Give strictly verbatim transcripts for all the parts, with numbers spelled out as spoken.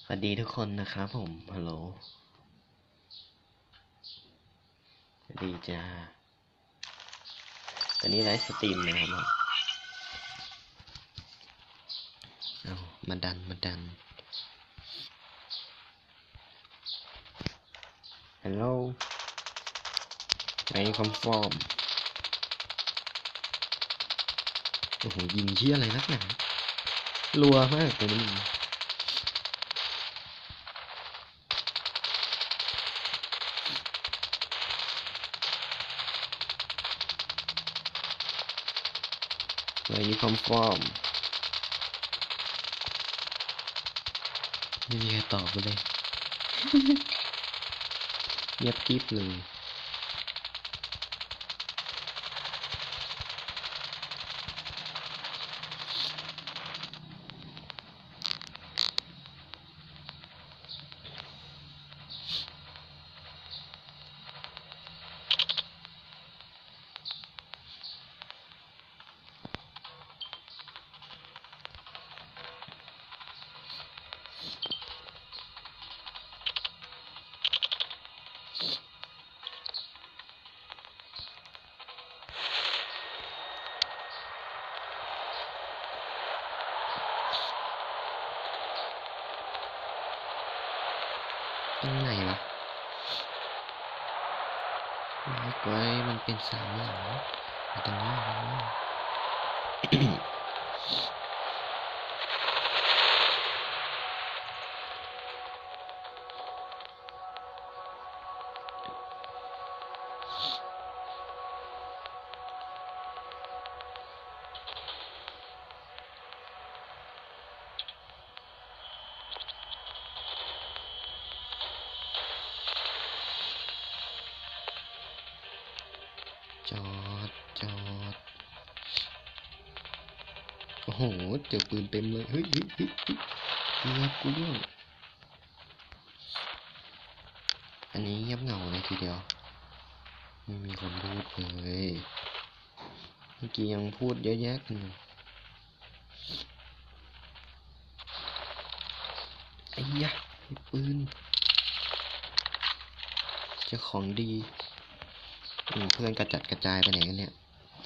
สวัสดีทุกคนนะครับผมฮัลโหลสวัสดีจ้าตอนนี้ไลฟ์สตรีมนะครับเอามาดันมาดันฮัลโหลไอคอมฟอร์มโอ้โหยิงเชี่ยอะไรนักหนารัวมากตัวนี้ไอคอมฟอร์มไม่มีใครตอบกูเลยเงียบกริบเลยตรงไหนวะไว้ไว้มันเป็นสามเหล่าตรงนี้ตรงนี้จอดจอดโอ้โหเจอปืนเต็มเลยเฮ้ยเฮ้ยเฮ้ยเฮ้ยเงียบกูด้วยอันนี้เงียบเหงาเลยทีเดียวไม่มีคนพูดเลยเมื่อกี้ยังพูดเยอะแยะกันอยู่ไอ้ยะไอ้ปืนเจ้าของดีอืมเพื่อนกระจัดกระจายไปไหนกันเนี่ย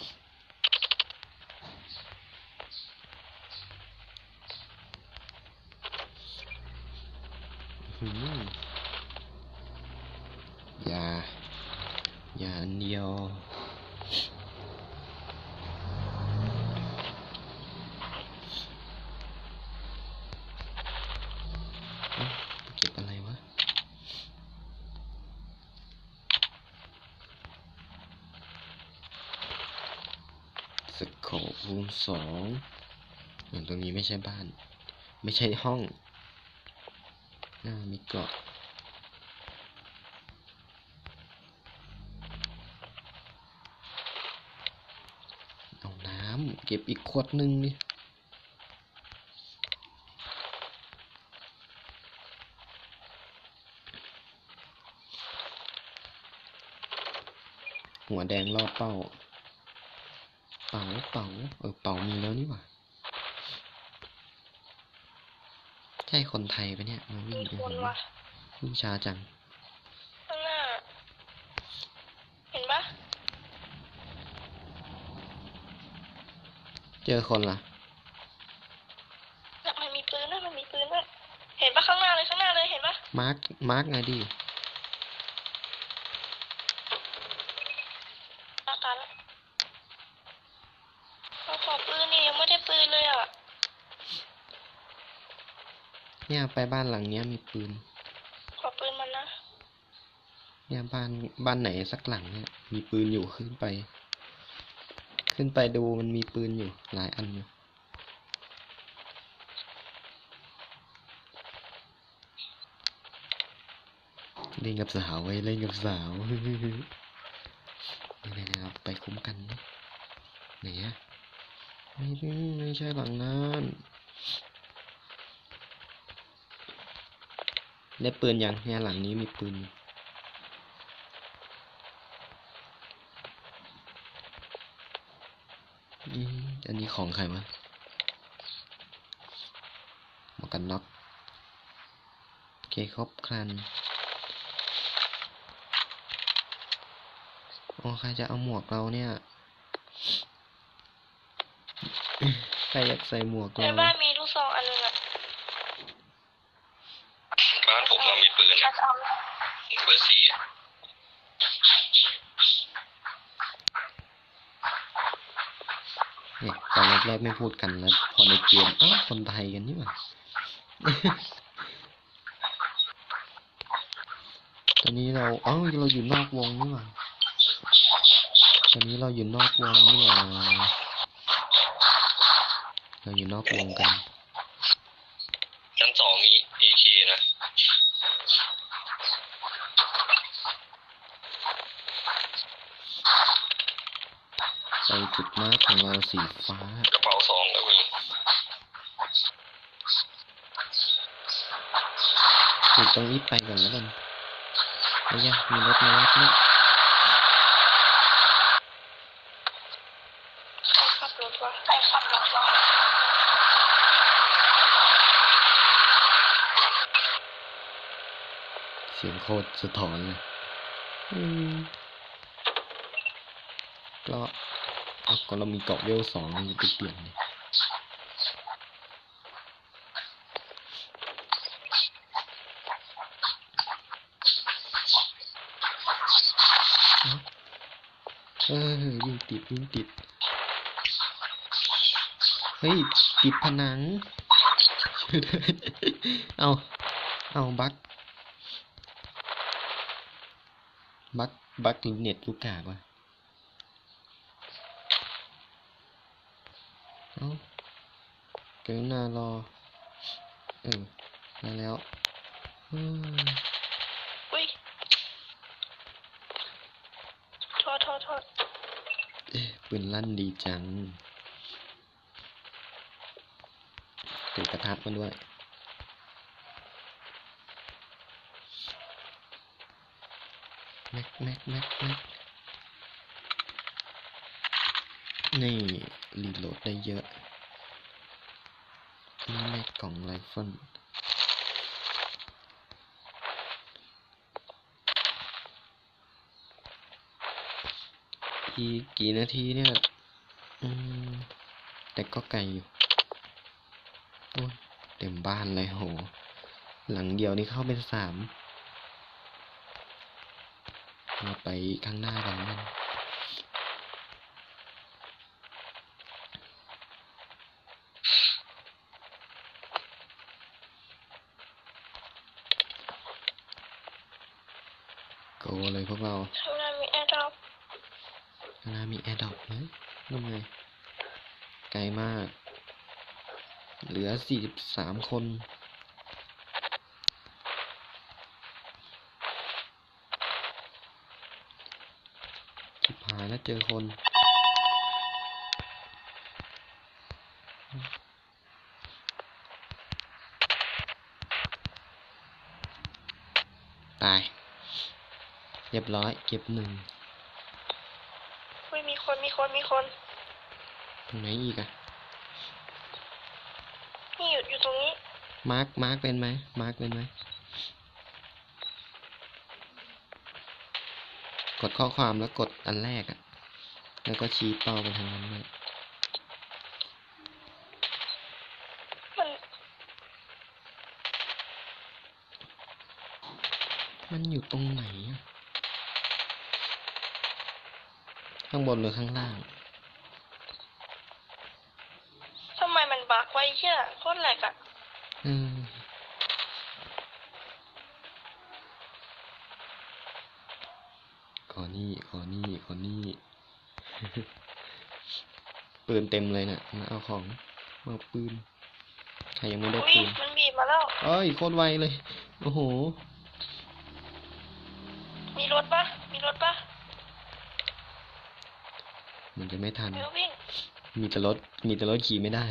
หืมอย่าอย่าอันเดียวเอ้าเก็บอะไรวะสโคปรูมสองอย่างตรงนี้ไม่ใช่บ้านไม่ใช่ห้องหน้ามีเกาะเอาน้ำเก็บอีกขวดนึงนี่หัวแดงล่อเป้าเป๋าเป๋าเออเป๋ามีแล้วนี่หว่าใช่คนไทยปะเนี่ยมาวิ่งมีโอ้คโหนว่ะวิ่งช้าจังข้างหน้า เห็นปะเจอคนละน่ะมันมีปืนนะมันมีปืนด้วยเห็นปะข้างหน้าเลยข้างหน้าเลยเห็นปะมาร์กมาร์กไงดิอาการละเราขอปืนนี่ยังไม่ได้ปืนเลยอ่ะเนี่ยไปบ้านหลังเนี้ยมีปืนขอปืนมันนะเนี่ยบ้านบ้านไหนสักหลังเนี่ยมีปืนอยู่ขึ้นไป ขึ้นไปดูมันมีปืนอยู่หลายอันอยู่เล่นกับสาวไว้เล่นกับสาวนี่ๆเราไปคุ้มกันนะไหนอะไม่ไม่ใช่หลังนั้นได้ปืนยังเนี่ยหลังนี้มีปืนอืมอันนี้ของใครวะหมวกกันน็อกคอบครันโอ้ใครจะเอาหมวกเราเนี่ย ใครอยากใส่หมวกในเราบ้านมีลูกซองอันนึงอะบ้านผมเรามีปืนชันะกเอาเบอร์สี่อะเนี่ยตอนแรกๆไม่พูดกันแล้ว พอในเกมอ้าวคนไทยกันนี่หว่า ตอนนี้เราเอ้าเราอยู่นอกวงนี่หว่าตอนนี้เราอยู่นอกวงนี่หว่าเราอยู่นอกวงกันชั้นสองมีเอเคนะไปจุดมาร์คของเราสีฟ้ากระเป๋าสองก็มีอยู่ตรงนี้ไปก่อนแล้วกันไอ้ยะมีรถมารับเนี่ยใครขับรถวะใครขับรถวะเสียงโคตรสะท้อนเลยอืมก็เอาก็เรามีเกาะเวลสองมันจะไปเปลี่ยนเลยเออยิงติดยิงติด เฮ้ย ติดผนัง ช่วยด้วยเอา เอาบักบักบักเน็ตลูกกากว่ะเอาเกินหน้ารอ เออมาแล้วอืมอุ้ยโทษโทษโทษเอ๊ะปืนลั่นดีจังถือกระทะมาด้วย แม็กแม็กแม็กแม็กนี่รีโหลดได้เยอะ นี่แม็กกล่องไรเฟิลอีกกี่นาทีเนี่ย อืม แต่ก็ไกลอยู่ โอ้ยเต็มบ้านเลยโห หลังเดียวนี่เข้าเป็นสามมาไปข้างหน้ากันแล้วกันโกเลยพวกเราข้างหน้ามีแอร์ดรอปข้างหน้ามีแอร์ดรอปนะนั่นไงไกลมาก เหลือสี่สิบสามคน ชิบหายแล้วเจอคน ตาย เรียบร้อย เก็บหนึ่งอุ้ยมีคนมีคนมีคนตรงไหนอีกอะนี่อยู่อยู่ตรงนี้มาร์ค มาร์คเป็นไหม มาร์คเป็นไหม กดข้อความแล้วกดอันแรกอะแล้วก็ชี้เป้าไปทางนั้นเลยมันมันอยู่ตรงไหนอะข้างบนหรือข้างล่างทำไมมันบักไว้เหี้ยโคตรแหลกอะอืมขอนี่ ขอนี่ ขอนี่ ปืนเต็มเลยน่ะ มาเอาของ มาเอาปืน ใครยังไม่ได้อุ้ยปืนมันบีบมาแล้วเอ้ย โคตรไวเลย โอ้โหมีรถปะมีรถปะมันจะไม่ทันเดี๋ยววิ่งมีแต่รถ มีแต่รถขี่ไม่ได้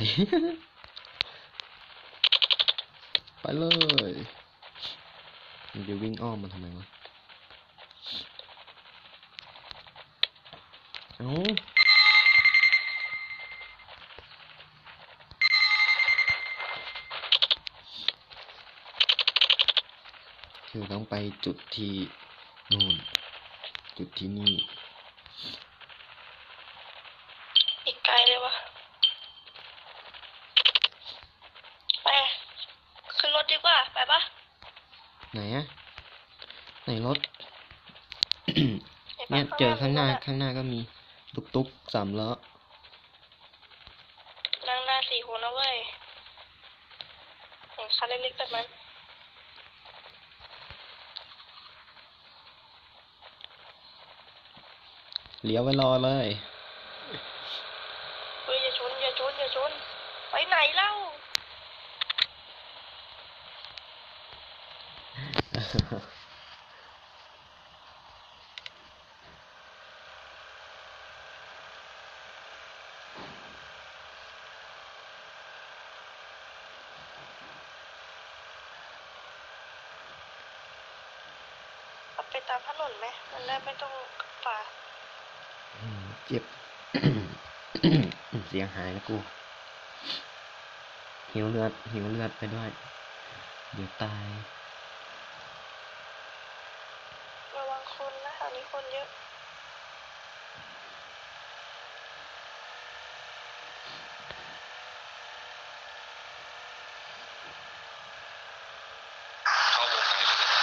ไปเลย มันจะวิ่งอ้อมมันทำไมวะ เอ้าคือต้องไปจุดที่นู่น จุดที่นี่อีกไกลเลยวะไปขึ้นรถดีกว่าไปปะไหนอะไหนรถห็ปะเนี่ยเจอข้างหน้ามีรถอะข้างหน้าก็มีตุกตุกสามล้อนั่งหน้าสี่คนนะเว้ยเห็นคันเล็กๆแบบนั้นเลี้ยวไว้รอเลยเฮ้ยอย่าชนอย่าชนอย่าชนไปไหนเล่า ขับไปตามถนนไหมมันได้ไม่ต้องฝ่าอืมเจ็บ เสียงหายแล้วกู หิวเลือด หิวเลือดไปด้วย เดี๋ยวตายระวังคนนะแถวนี้คนเยอะเข้าวงในเลยนะ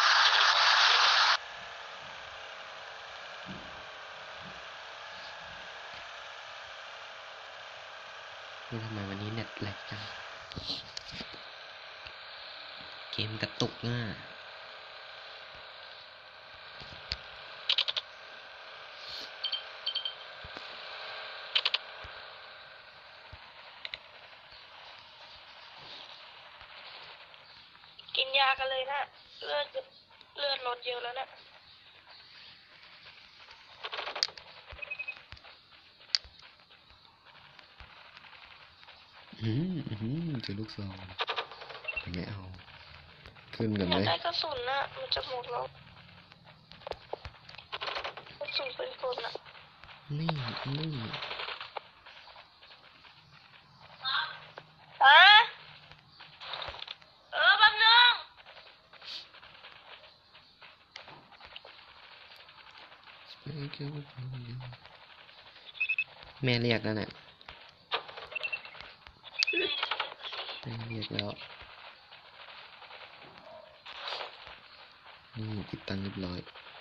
นี่ทำไมวันนี้เน็ตแหลกจัง เกมกระตุกง่ะกินยากันเลยนะเลือดเลือดลดเยอะแล้วนะอืมอืมเจอลูกซองแต่ไม่เอา ขึ้นกันอไหยากมได้กระสุนนะมันจะหมดแล้วกระสุนเป็นคนอะนี่ นี่ฮะเออแป๊บนึงแม่เรียกแล้วเนี่ยแม่เรียกแล้ว นี่ติดตั้งเรียบร้อย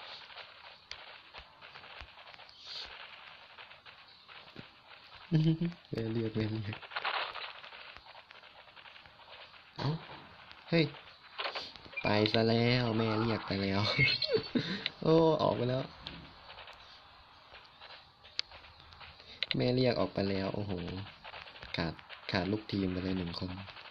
แม่เรียกแม่เรียกเอ้าเฮ้ย ไปซะแล้ว แม่เรียกไปแล้ว โอ้ ออกไปแล้ว แม่เรียกออกไปแล้ว โอ้โห ขาด ขาดลูกทีมไปเลยหนึ่งคน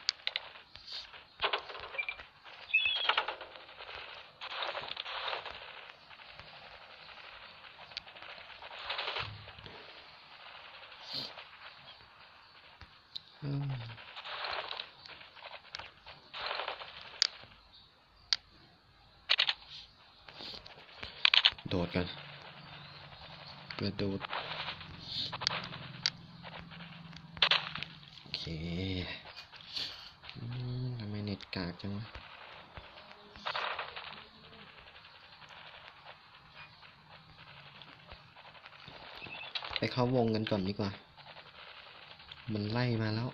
อืมโดดกันกระโดด โอเค อืมทำไมเน็ตกากจังวะไปเข้าวงกันก่อนดีกว่า มันไล่มาแล้ว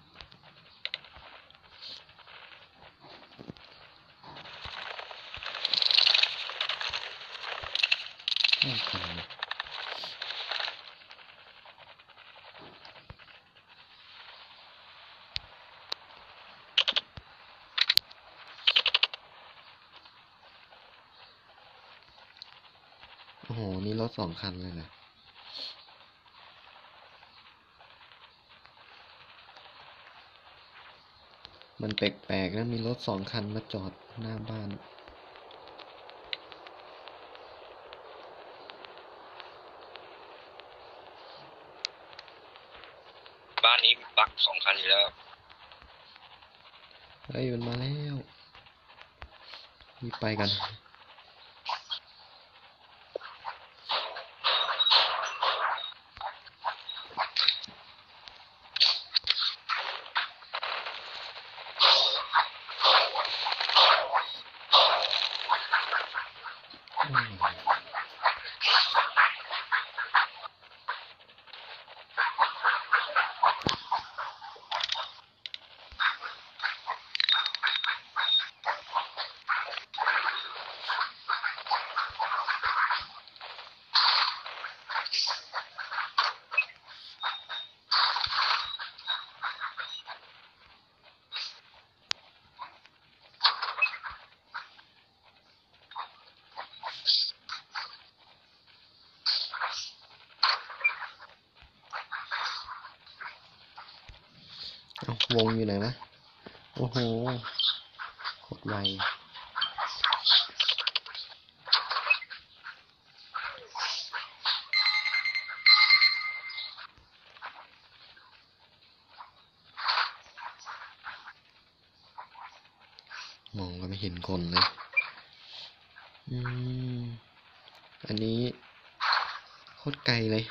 ไม่ทันเลยโอ้โห นี่รถสองคันเลยนะมันแปลกๆนะมีรถสองคันมาจอดหน้าบ้านบ้านนี้บักสองคันอยู่แล้วเฮ้ย มันมาแล้วรีบไปกันเอาวงอยู่ไหนวะโอ้โหโคตรไวมองก็ไม่เห็นคนเลยอืมอันนี้โคตรไกลเลย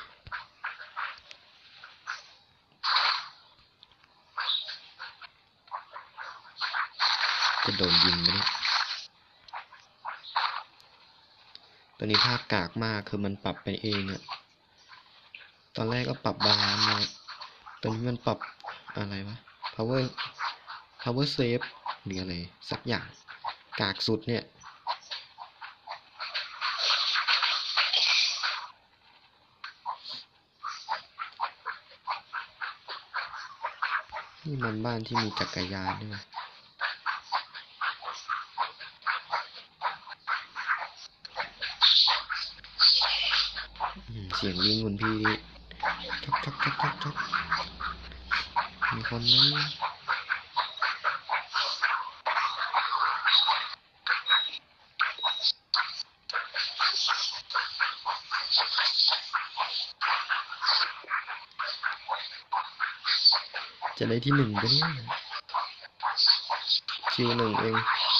จะโดนยิงไหมเนี่ยตอนนี้ภาพกากมากคือมันปรับไปเองอะตอนแรกก็ปรับบาลานซ์มาตอนนี้มันปรับอะไรวะ power power save หรืออะไรสักอย่างกากสุดเนี่ยนี่มันบ้านที่มีจักรยานด้วยเสียงวิ่งคุณพี่ดิจ๊อกจ๊อกจ๊อกจ๊อกจ๊อกมีคนไหมจะได้ที่หนึ่งปะเนี่ยคิวหนึ่งเอง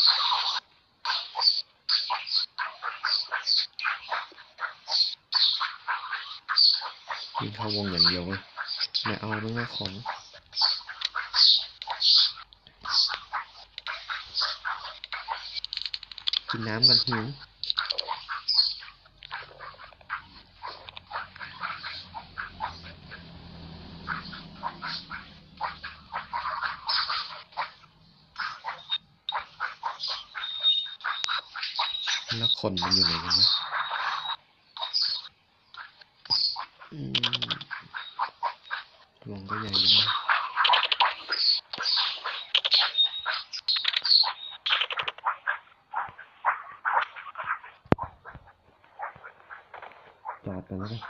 ยิงเข้าวงอย่างเดียวเลยไม่เอาไม่เอาของกินน้ำกันหิวแล้วคนมันอยู่ไหนกันวะอืมวงก็ใหญ่อยู่นะจอดกันแล้วกัน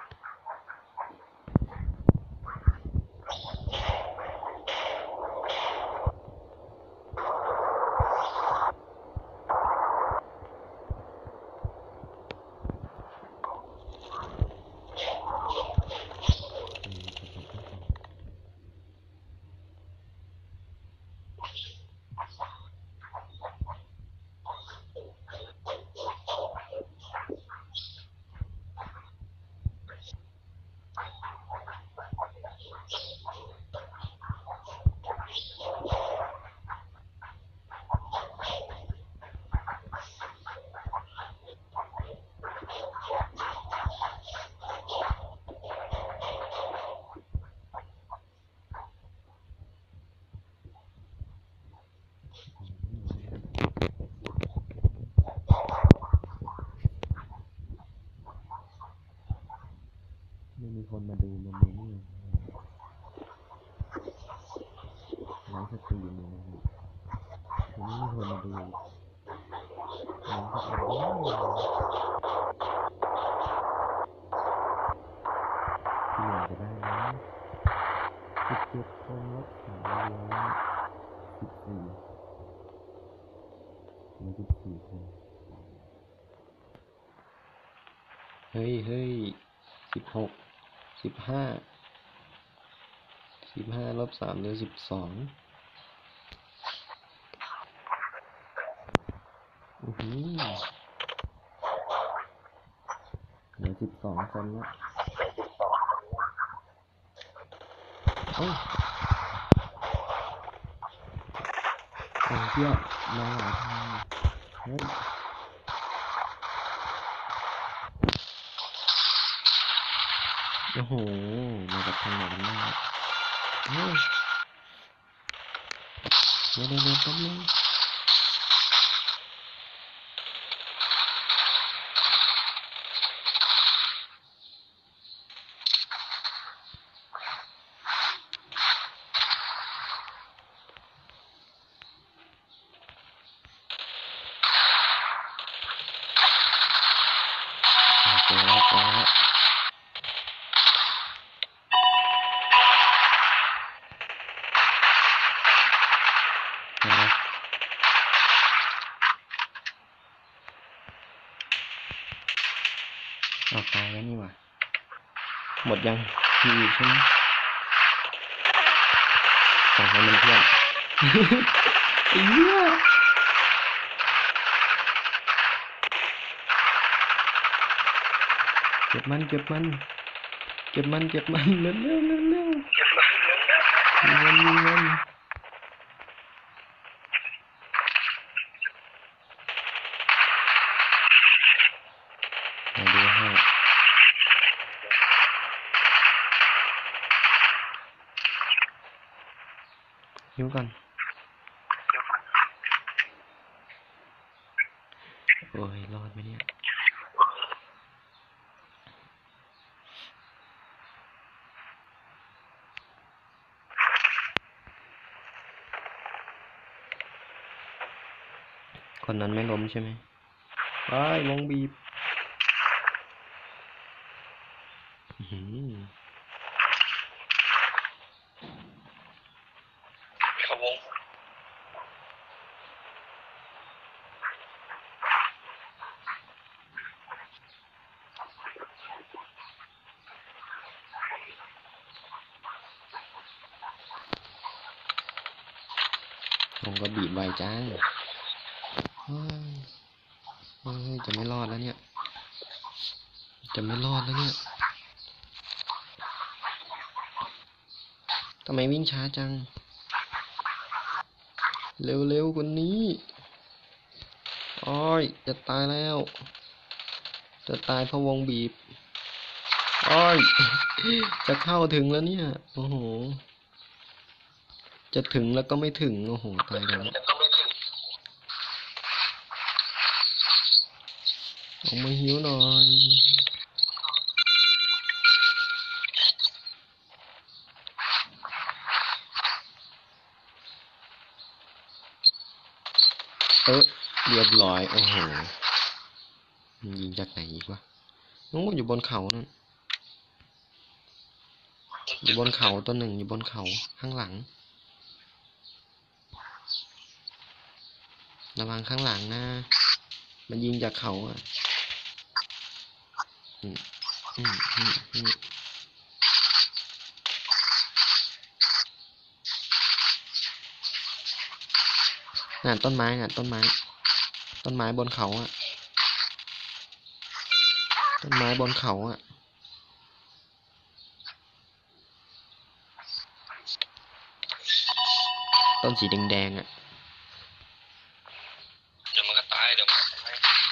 ไม่มีคนมาดูมันเลยนี่ไลฟ์สตรีมเลยนะครับทีนี้มีคนมาดูมันก็เอาที่อยากจะได้นะสิบเจ็ดคนลดสามร้อยสิบสี่เหลือสิบสี่คนเฮ้ยเฮ้ยสิบหกสิบห้าสิบห้าลบสามเหลือสิบสองอือหือเหลือสิบสองคนละโอ้ยโอ้ยเที่ยวมาหลายทางเฮ้ยโอ้โหมาจากทางไหนกันบ้างเฮ้ยเดี๋ยวเดี๋ยวเดี๋ยวแป๊บนึงเจอแล้วเจอแล้วหมดยังมีอีกใช่ไหมสั่งให้มันเพื่อน ไอ้เหี้ยเก็บมันเก็บมันเก็บมันเก็บมันเร็วเร็วเร็วเร็วยิงมันยิงมันมาดูให้หิวก่อนโอ้ยรอดไหมเนี่ยคนนั้นไม่ล้มใช่ไหมไปวงบีบอื้อหือเขาวงผมก็บีบไวจังเฮ้ยเฮ้ยจะไม่รอดแล้วเนี่ย จะไม่รอดแล้วเนี่ย ทำไมวิ่งช้าจัง เร็วๆกว่านี้อ้อยจะตายแล้ว จะตายเพราะวงบีบอ้อย จะเข้าถึงแล้วเนี่ย โอ้โห จะถึงแล้วก็ไม่ถึง โอ้โห ตายแล้วแต่ก็ไม่ถึงออกมาหิวหน่อย เออเรียบร้อย โอ้โหมันยิงจากไหนอีกวะนู้นอยู่บนเขานั่นอยู่บนเขาตัวหนึ่งอยู่บนเขาข้างหลัง ระวังข้างหลังนะ มันยิงจากเขาอ่ะอืมอืมอืมอืมน่ะต้นไม้น่ะต้นไม้ ต้นไม้บนเขาอ่ะ ต้นไม้บนเขาอ่ะ ต้นสีแดงๆอ่ะเดี๋ยวมันก็ตายเดี๋ยวมันก็ตาย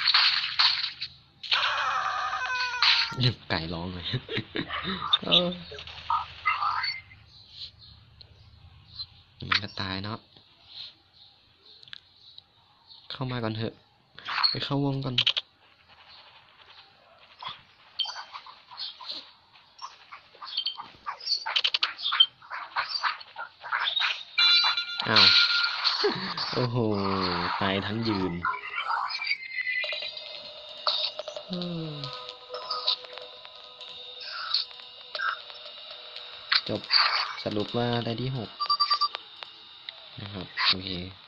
ไก่ร้องเลย เออมันก็ตายเนาะ เข้ามาก่อนเถอะ ไปเข้าวงก่อน อ้าว โอ้โห ตายทั้งยืนเออจบ สรุปว่าได้ที่หกนะครับ โอเค